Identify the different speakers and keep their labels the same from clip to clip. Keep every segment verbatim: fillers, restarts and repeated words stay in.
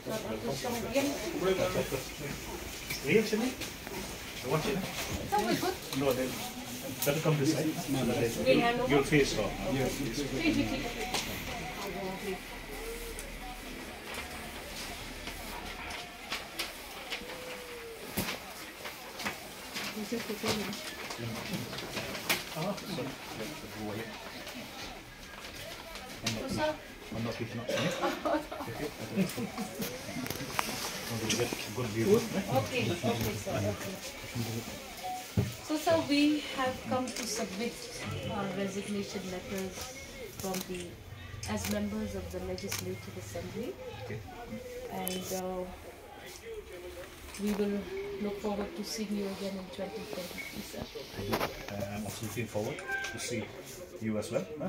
Speaker 1: Reaction? Watch it.
Speaker 2: It's always good.
Speaker 1: No, then better come this side. So that your face off. Yes. Ah, sorry. Go away. I'm not picking up. Good view.
Speaker 2: Okay, okay, sir. Okay. So, sir, we have come to submit our resignation letters from the as members of the Legislative Assembly,
Speaker 1: Okay.
Speaker 2: and uh, we will look forward to seeing you again in twenty twenty-three, sir.
Speaker 1: Uh, I'm also looking forward to see you as well. Huh?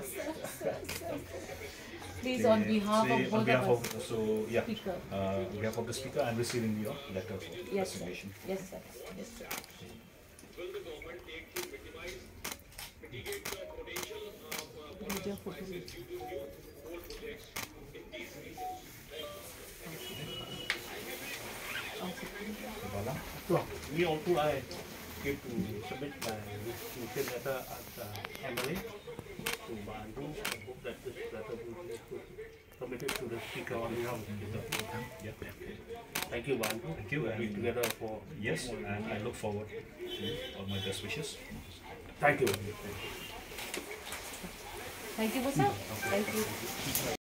Speaker 2: Please, on behalf
Speaker 1: See,
Speaker 2: of
Speaker 1: on
Speaker 2: both
Speaker 1: behalf
Speaker 2: of us,
Speaker 1: of, so yeah,
Speaker 2: Speaker.
Speaker 1: uh, on behalf of the speaker, I'm receiving your letter of
Speaker 2: Yes, sir.
Speaker 1: resignation.
Speaker 2: Yes, sir. Yes, sir. Video footage.
Speaker 3: Well, we also I give to submit my resignation letter at uh, Ampareen to Mohendro. I hope that this letter will be submitted to the speaker on behalf of the speaker.
Speaker 1: Yeah.
Speaker 3: Thank you, Mohendro.
Speaker 1: Thank you.
Speaker 3: We'll be together for
Speaker 1: Yes, and I look forward to all my best wishes.
Speaker 3: Thank you.
Speaker 2: Thank you, sir. Thank you.